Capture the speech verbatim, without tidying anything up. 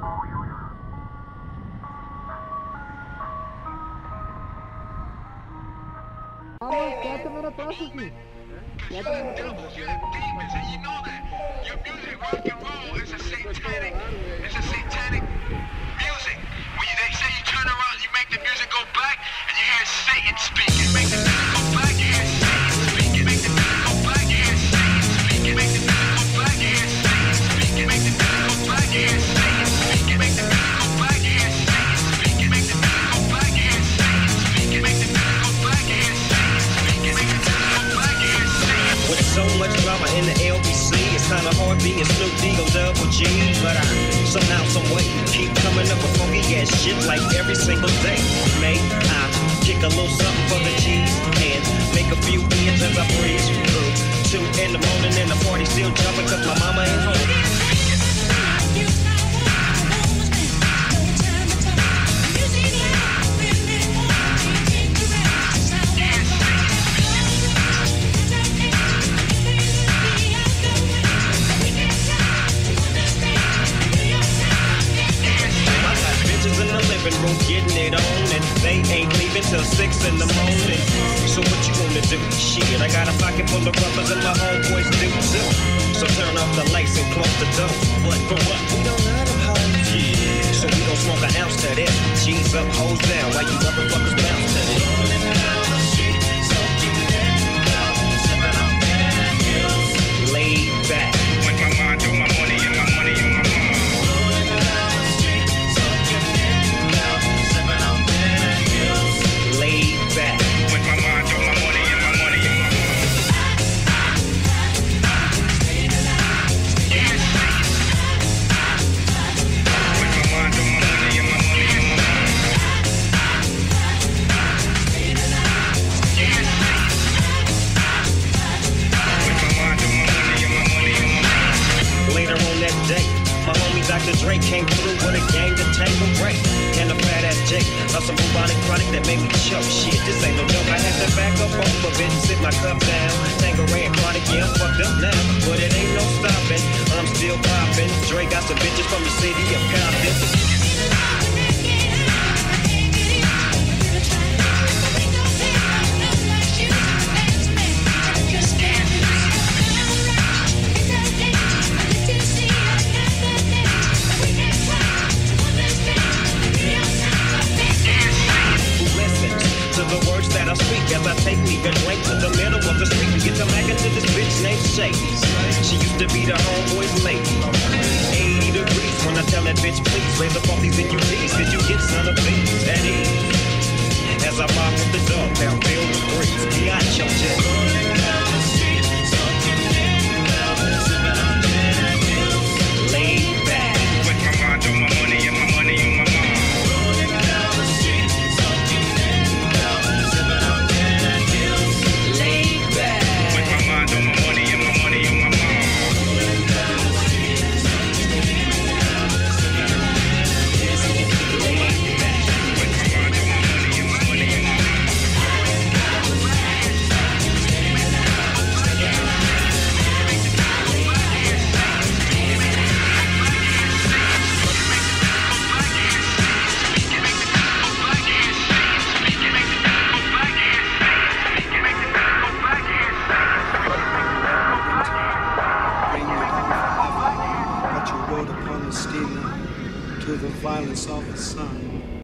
Vamos, quieto, meu troço aqui. Quieto, meu troço. So much drama in the L B C, it's kinda hard being Snoop D on double G. But I somehow, some way keep coming up with funky ass shit like every single day. May I kick a little something for the cheese and make a few ends as I breeze through. Two in the morning and the party still jumping cause my mama ain't home. Room getting it on and they ain't leaving till six in the morning. So what you wanna do? Shit, I got a pocket full of rubbers and my homeboys do too. So turn off the lights and close the door. But for what? We don't let them hoes. Yeah. So we gon' smoke an ounce to this. G's up, hoes down. While you motherfuckers bounce to this. Laid back. With my mind on my money and my money on my mind. Doctor Dre came through with a game to take a break. And a fat ass Jake of some bubonic chronic that made me choke. Shit, this ain't no joke. I had to back up off of it and sit my cup down. Tangerine chronic, yeah, I'm fucked up now. But it ain't no stopping. I'm still popping. Dre got some bitches from the city of Compton. The words that I speak as I take me a drink to the middle of the street and get to back into this bitch named Shady. She used to be the homeboy's lady. eighty degrees when I tell that bitch please raise up all these N U Ds cause you get son of these at ease. As I mob with the dog pound, feel the breeze. Pichon y laid back. With my mind on my money and my money on my mind. Upon the steamer to the violence of the sun.